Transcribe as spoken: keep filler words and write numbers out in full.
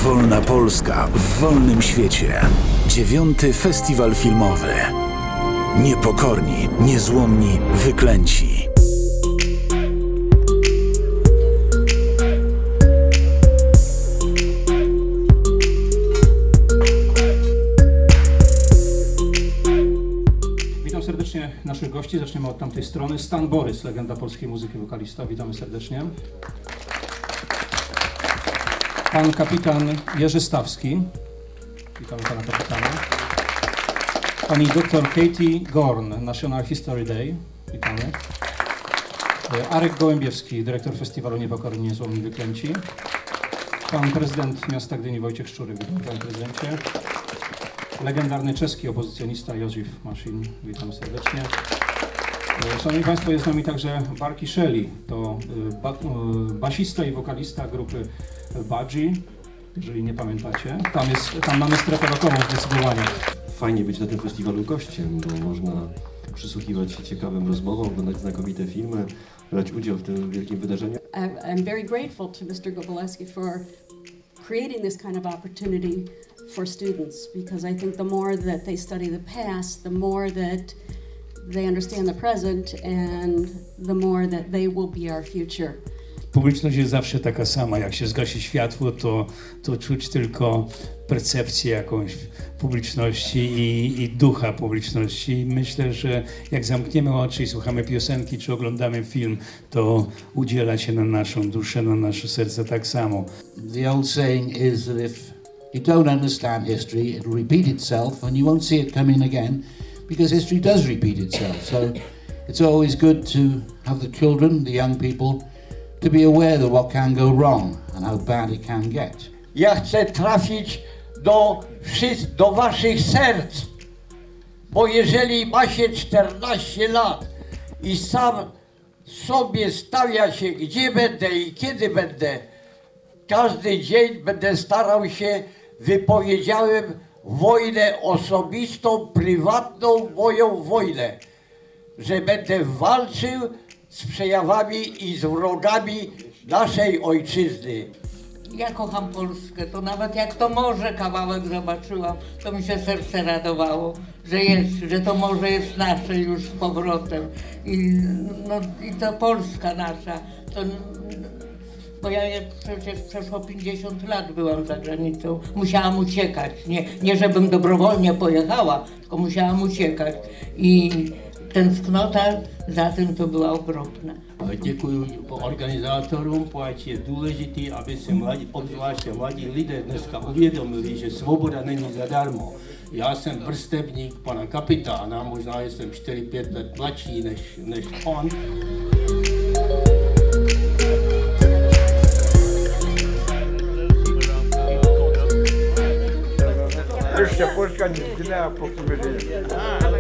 Wolna Polska w wolnym świecie. Dziewiąty festiwal filmowy. Niepokorni, niezłomni, wyklęci. Witam serdecznie naszych gości. Zaczniemy od tamtej strony. Stan Borys, legenda polskiej muzyki, wokalista. Witamy serdecznie. Pan kapitan Jerzy Stawski. Witamy pana kapitana. Pani doktor Katie Gorn, National History Day. Witamy. Arek Gołębiewski, dyrektor festiwalu Niepokorni, niezłomni, wyklęci. Pan prezydent miasta Gdyni Wojciech Szczurek. Witam, panie prezydencie. Legendarny czeski opozycjonista Józef Masin. Witam serdecznie. Szanowni państwo, jest z nami także Barki Shelley. To ba basista i wokalista grupy Budgie, jeżeli nie pamiętacie. Tam, jest, tam mamy strefę rokową zdecydowanie. Fajnie być na tym festiwalu gościem, bo można przysłuchiwać się ciekawym rozmowom, oglądać znakomite filmy, brać udział w tym wielkim wydarzeniu. I'm very grateful to mister Goboleski for creating this kind of opportunity for students, because I think the more that they study the past, the more that they understand the present, and the more that they will be our future. Publiczność jest zawsze taka sama. Jak się zgasi światło, to, to czuć tylko percepcję jakąś publiczności i, i ducha publiczności. I myślę, że jak zamkniemy oczy i słuchamy piosenki, czy oglądamy film, to udziela się na naszą duszę, na nasze serce tak samo. The old saying is that if you don't understand history, it will repeat itself and you won't see it coming again, because history does repeat itself. So it's always good to have the children, the young people, to be aware of what can go wrong and how bad it can get. Ja chcę trafić do, do waszych serc, bo jeżeli ma się czternaście lat i sam sobie stawia się, gdzie będę i kiedy będę, każdy dzień będę starał się, wypowiedziałem wojnę osobistą, prywatną, moją wojnę, że będę walczył z przejawami i z wrogami naszej ojczyzny. Ja kocham Polskę, to nawet jak to morze kawałek zobaczyłam, to mi się serce radowało, że jest, że to morze jest nasze już z powrotem. I, no, i to Polska nasza. To, bo ja przecież przeszło pięćdziesiąt lat byłam za granicą, musiałam uciekać. Nie, nie żebym dobrowolnie pojechała, tylko musiałam uciekać. I tęsknota za tym to była ogromna. Děkuji organizátorům, poč je důležitý, aby se mladí, obzvláště mladí lidé dneska uvědomili, že svoboda není zadarmo. Já jsem vrstevník pana kapitána, možná jsem čtyři pět let mladší než, než on. Jeszcze Polska nie zginęła po powiedzeniu.